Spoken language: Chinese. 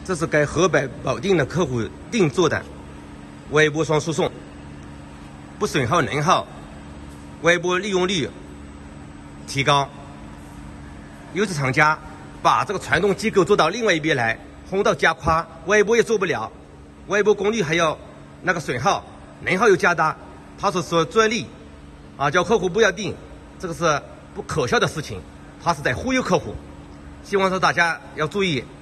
这是该河北保定的客户定做的微波双输送，不损耗能耗，微波利用率提高。有的厂家把这个传动机构做到另外一边来，烘到加夸，微波也做不了，微波功率还要那个损耗，能耗又加大。他说专利叫客户不要定，这个是不可笑的事情，他是在忽悠客户。希望说大家要注意。